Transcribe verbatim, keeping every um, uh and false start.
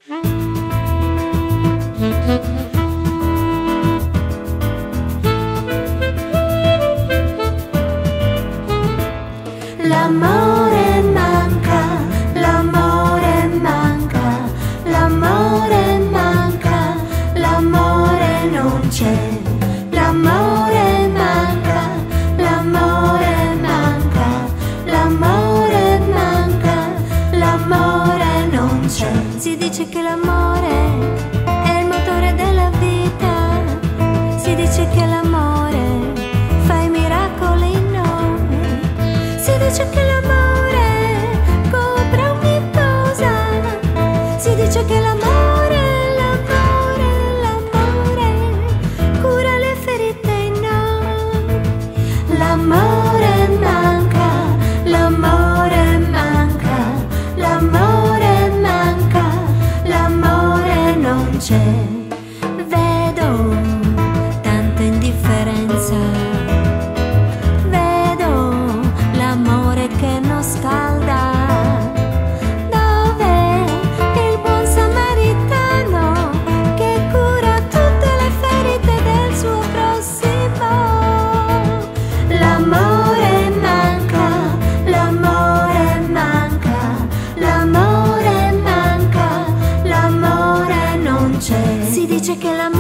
L'amore manca, l'amore manca, l'amore manca, l'amore non c'è. L'amore manca, l'amore manca, l'amore manca, l'amore non c'è. Si dice che l'amore è il motore della vita, si dice che l'amore fa i miracoli in noi, si dice che l'amore copre ogni cosa, si dice che l'amore, l'amore, l'amore cura le ferite in noi. L'amore manca, l'amore manca, l'amore manca, l'amore non c'è. Vedo tanta indifferenza, vedo l'amore che non scalda. Dov'è il buon samaritano che cura tutte le ferite del suo prossimo? L'amore manca, l'amore manca, l'amore manca, l'amore non c'è. Si dice che l'amore